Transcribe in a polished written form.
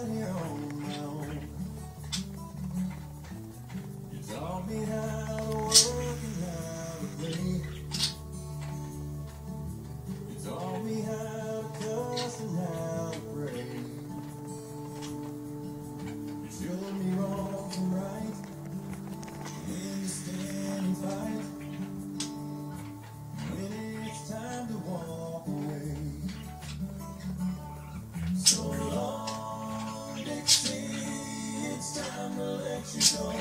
right here on my own. You taught me how to work and how to play. You taught me how to cuss and how to pray. You showed me wrong from right when you stand and fight. When it's time to walk away. So long, Dixie, it's time to let you go.